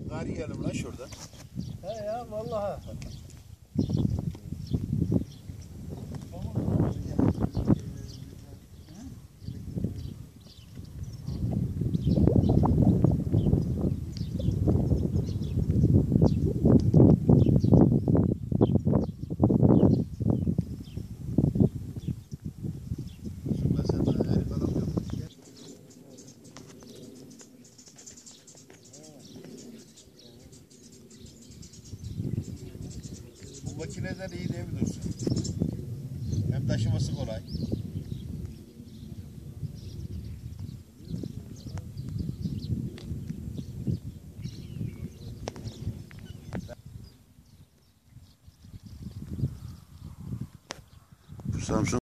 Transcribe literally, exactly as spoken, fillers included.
Kar yiyelim lan şurada. He ya vallahi. Şurada sen de herif adam yok. Bu makineler iyi değil mi Dursun? Hem taşıması kolay. Samsun